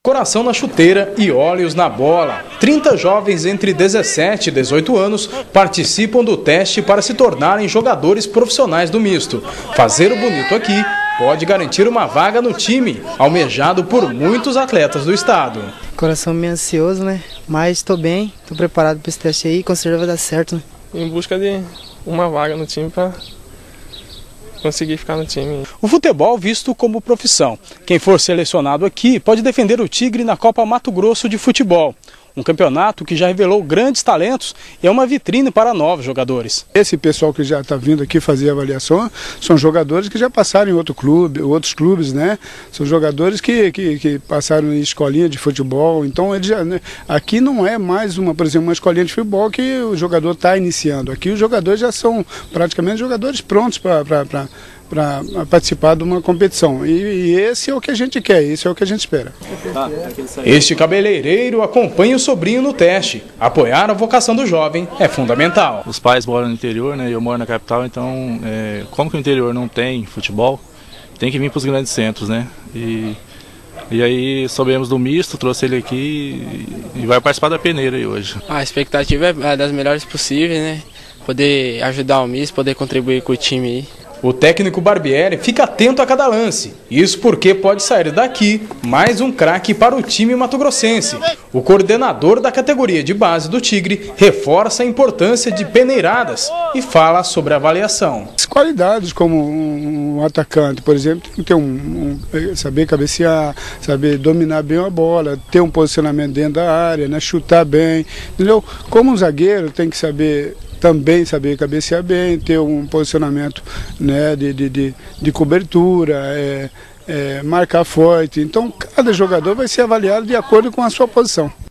Coração na chuteira e olhos na bola. 30 jovens entre 17 e 18 anos participam do teste para se tornarem jogadores profissionais do misto. Fazer o bonito aqui pode garantir uma vaga no time, almejado por muitos atletas do estado. Coração meio ansioso, né? Mas estou bem, estou preparado para esse teste aí, com certeza vai dar certo, né? Em busca de uma vaga no time para conseguir ficar no time. O futebol visto como profissão. Quem for selecionado aqui pode defender o Tigre na Copa Mato Grosso de Futebol. Um campeonato que já revelou grandes talentos e é uma vitrine para novos jogadores. Esse pessoal que já está vindo aqui fazer avaliação são jogadores que já passaram em outros clubes, né? São jogadores que passaram em escolinha de futebol. Então eles já, né? Aqui não é mais por exemplo, uma escolinha de futebol que o jogador está iniciando. Aqui os jogadores já são praticamente jogadores prontos para participar de uma competição. E esse é o que a gente quer, isso é o que a gente espera. Este cabeleireiro acompanha o sobrinho no teste. Apoiar a vocação do jovem é fundamental. Os pais moram no interior, né? Eu moro na capital, então como que o interior não tem futebol, tem que vir para os grandes centros, né? E aí soubemos do misto, trouxe ele aqui e vai participar da peneira aí hoje. A expectativa é das melhores possíveis, né? Poder ajudar o misto, poder contribuir com o time aí. O técnico Barbieri fica atento a cada lance. Isso porque pode sair daqui mais um craque para o time mato-grossense. O coordenador da categoria de base do Tigre reforça a importância de peneiradas e fala sobre a avaliação. As qualidades como um atacante, por exemplo, tem que ter saber cabecear, saber dominar bem a bola, ter um posicionamento dentro da área, né, chutar bem, entendeu? Como um zagueiro tem que também saber cabecear bem, ter um posicionamento, né, de cobertura, marcar forte. Então cada jogador vai ser avaliado de acordo com a sua posição.